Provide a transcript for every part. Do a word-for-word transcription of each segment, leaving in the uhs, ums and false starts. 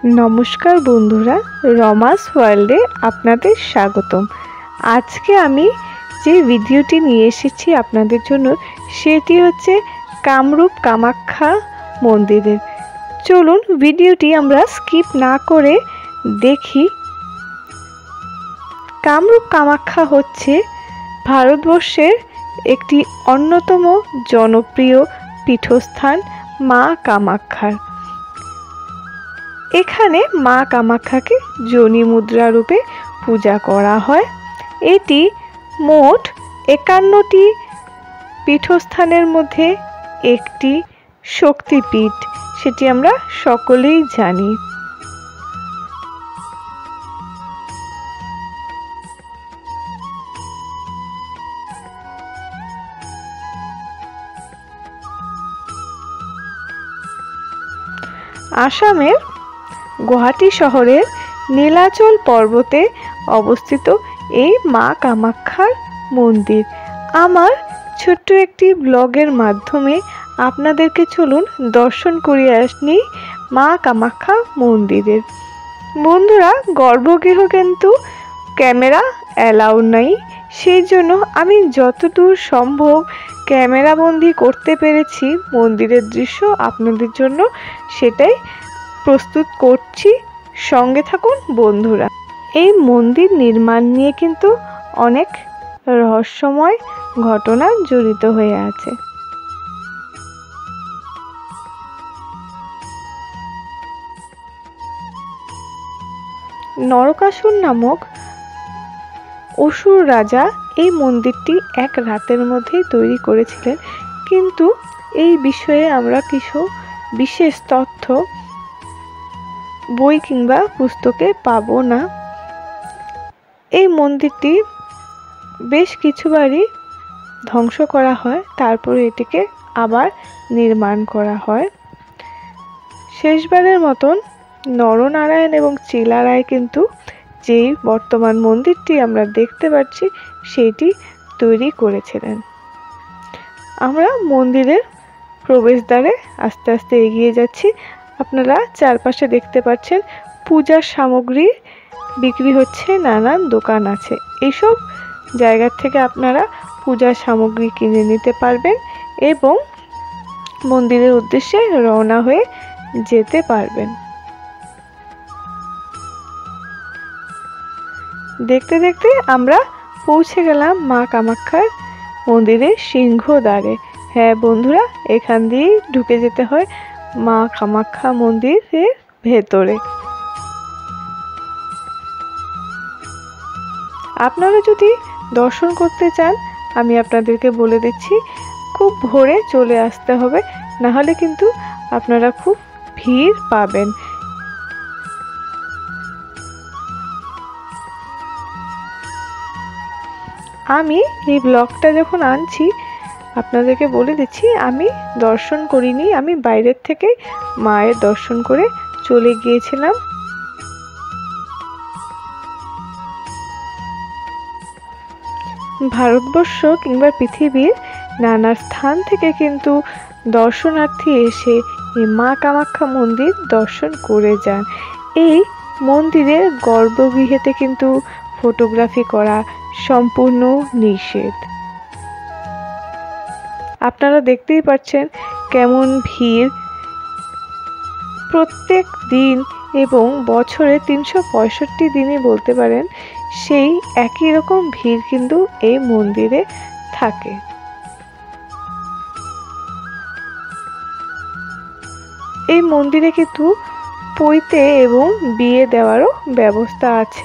नमस्कार बंधुरा रमास वर्ल्डे आपनादेर स्वागतम। आज के आमी जे भिडियोटी निये एसेछि आपनादेर जोन्नो सेटी होच्छे कामरूप कामाख्या मंदिरेर। चलुन भिडियोटी आमरा स्किप ना करे देखी। कामरूप कामाख्या होच्छे भारतवर्षेर एकटी अन्यतम जनप्रिय पीठस्थान मा कामाख्यार। एखाने मा कामाख्याके जोनि मुद्रा रूपे पूजा करा हय। एटी मोट एकान्नटी पीठस्थानेर मध्य एकटी शक्तिपीठ, सेटी आमरा सकलेई जानी। आसामेर गुवाहाटी शहरेर नीलाचल पर्वते अवस्थित এই মা কামাখ্যার মন্দির। আমার ছোট্ট একটি ব্লগের মাধ্যমে আপনাদেরকে চলুন দর্শন করিয়ে আসনি মা কামাখ্যা মন্দিরের। বন্ধুরা, গর্ভগৃহ কিন্তু ক্যামেরা অ্যালাউ নাই, সেই জন্য আমি যতদূর সম্ভব ক্যামেরা বন্দি করতে পেরেছি মন্দিরের দৃশ্য আপনাদের জন্য সেটাই প্রস্তুত করছি। সঙ্গে থাকুন বন্ধুরা। এই মন্দির নির্মাণ নিয়ে কিন্তু অনেক রহস্যময় ঘটনা জড়িত হয়ে আছে। নরকাসুর নামক অসুর রাজা এই মন্দিরটি এক রাতের মধ্যেই তৈরি করেছিলেন, কিন্তু এই বিষয়ে আমরা কিছু বিশেষ তথ্য বই কিংবা পুস্তকে পাবো না। এই মন্দিরটি বেশ কিছুবারই ধ্বংস করা হয়, তারপরে এটিকে আবার নির্মাণ করা হয়। শেষবারের মতন নরনারায়ণ এবং চিলারায় কিন্তু যেই বর্তমান মন্দিরটি আমরা দেখতে পাচ্ছি সেইটি তৈরি করেছিলেন। আমরা মন্দিরের প্রবেশদ্বারে আস্তে আস্তে এগিয়ে যাচ্ছি। আপনারা চারপাশে দেখতে পাচ্ছেন পূজার সামগ্রী বিক্রি হচ্ছে, নানান দোকান আছে। এইসব জায়গা থেকে আপনারা পূজার সামগ্রী কিনে নিতে পারবেন এবং মন্দিরের উদ্দেশ্যে রওনা হয়ে যেতে পারবেন। দেখতে দেখতে আমরা পৌঁছে গেলাম মা কামাখ্যার মন্দিরের সিংহদ্বারে। হ্যাঁ বন্ধুরা, এখান দিয়েই ঢুকে যেতে হয় মা কামাখ্যা মন্দিরের ভেতরে। আপনারা যদি দর্শন করতে চান আমি আপনাদেরকে বলে দিচ্ছি, খুব ভোরে চলে আসতে হবে, না হলে কিন্তু আপনারা খুব ভিড় পাবেন। আমি এই ব্লগটা যখন আনছি আপনাদেরকে বলে দিচ্ছি, আমি দর্শন করিনি, আমি বাইরের থেকে মায়ের দর্শন করে চলে গিয়েছিলাম। ভারতবর্ষ কিংবা পৃথিবীর নানা স্থান থেকে কিন্তু দর্শনার্থী এসে এই মা কামাখ্যা মন্দির দর্শন করে যান। এই মন্দিরের গর্ভগৃহেতে কিন্তু ফটোগ্রাফি করা সম্পূর্ণ নিষেধ। আপনারা দেখতেই পাচ্ছেন কেমন ভিড় প্রত্যেক দিন এবং বছরে তিনশো পঁয়ষট্টি দিনই বলতে পারেন সেই একই রকম ভিড় কিন্তু এই মন্দিরে থাকে। এই মন্দিরে কিন্তু পৈতে এবং বিয়ে দেওয়ারও ব্যবস্থা আছে।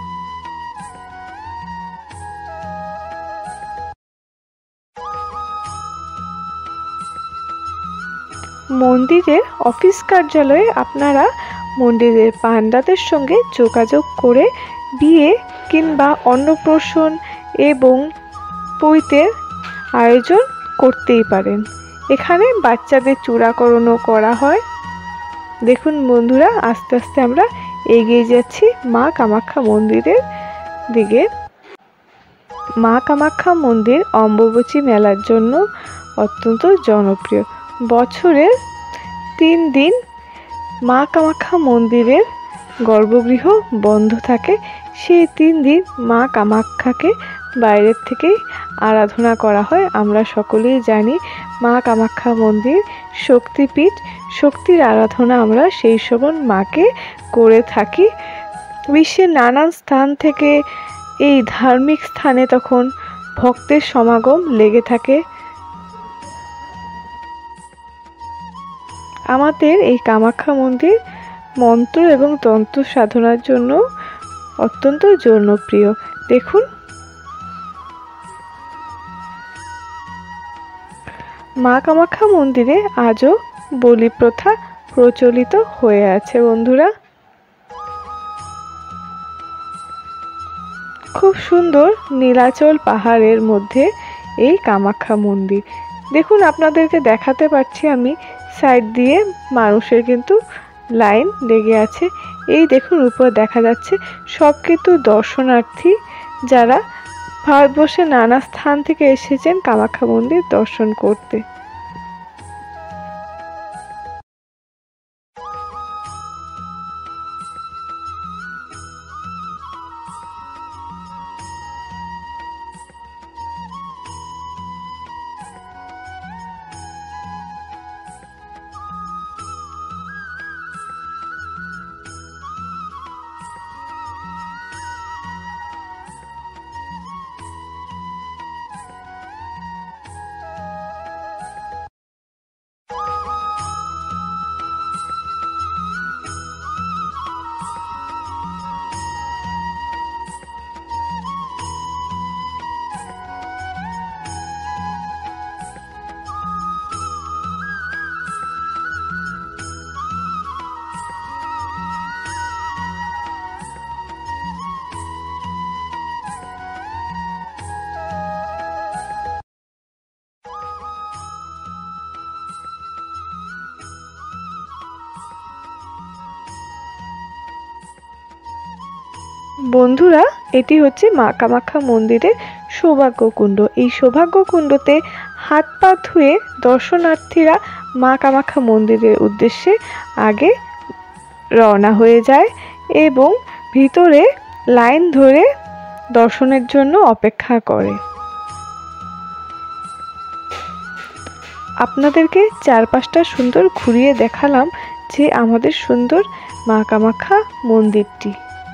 মন্দিরের অফিস কার্যালয়ে আপনারা মন্দিরের পান্ডাদের সঙ্গে যোগাযোগ করে বিয়ে কিংবা অন্নপ্রাশন এবং পৈতের আয়োজন করতেই পারেন। এখানে বাচ্চাদের চূড়াকরণও করা হয়। দেখুন বন্ধুরা, আস্তে আস্তে আমরা এগিয়ে যাচ্ছি মা কামাখ্যা মন্দিরের দিকে। মা কামাখ্যা মন্দির অম্বুবাচী মেলার জন্য অত্যন্ত জনপ্রিয়। বছরের তিন দিন মা কামাখ্যা মন্দিরের গর্ভগৃহ বন্ধ থাকে, সেই তিন দিন মা কামাখ্যাকে বাইরের থেকেই আরাধনা করা হয়। আমরা সকলেই জানি মা কামাখ্যা মন্দির শক্তিপীঠ, শক্তির আরাধনা আমরা সেই সময় মাকে করে থাকি। বিশ্বের নানান স্থান থেকে এই ধার্মিক স্থানে তখন ভক্তের সমাগম লেগে থাকে। আমাদের এই কামাখ্যা মন্দির মন্ত্র এবং তন্ত্র সাধনার জন্য অত্যন্ত জনপ্রিয়। দেখুন, মা কামাখ্যা মন্দিরে আজও বলি প্রথা প্রচলিত হয়ে আছে। বন্ধুরা, খুব সুন্দর নীলাচল পাহাড়ের মধ্যে এই কামাখ্যা মন্দির। দেখুন, আপনাদেরকে দেখাতে পারছি আমি, সাইড দিয়ে মানুষের কিন্তু লাইন লেগে আছে। এই দেখুন, উপর দেখা যাচ্ছে সব কিন্তু দর্শনার্থী, যারা ভারতবর্ষের নানা স্থান থেকে এসেছেন কামাখ্যা মন্দির দর্শন করতে। বন্ধুরা, এটি হচ্ছে মা কামাখ্যা মন্দিরের সৌভাগ্যকুণ্ড। এই সৌভাগ্যকুণ্ডতে হাত পা ধুয়ে দর্শনার্থীরা মা কামাখ্যা মন্দিরের উদ্দেশ্যে আগে রওনা হয়ে যায় এবং ভিতরে লাইন ধরে দর্শনের জন্য অপেক্ষা করে। আপনাদেরকে চারপাশটা সুন্দর ঘুরিয়ে দেখালাম যে আমাদের সুন্দর মা কামাখ্যা মন্দিরটি।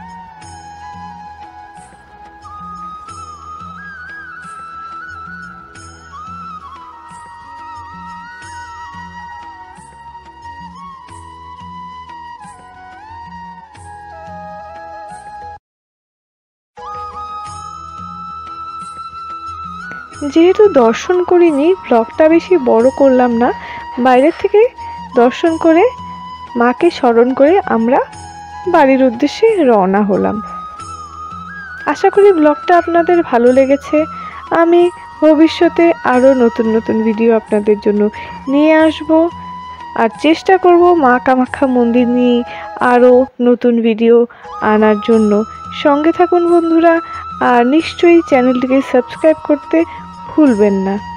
যেহেতু দর্শন করিনি, ব্লগটা বেশি বড় করলাম না। বাইরের থেকে দর্শন করে মাকে স্মরণ করে আমরা বাড়ির উদ্দেশ্যে রওনা হলাম। আশা করি ব্লগটা আপনাদের ভালো লেগেছে। আমি ভবিষ্যতে আরও নতুন নতুন ভিডিও আপনাদের জন্য নিয়ে আসব, আর চেষ্টা করব মা কামাখ্যা মন্দির নিয়ে আরও নতুন ভিডিও আনার জন্য। সঙ্গে থাকুন বন্ধুরা, আর নিশ্চয়ই চ্যানেলটিকে সাবস্ক্রাইব করতে ভুলবেন না।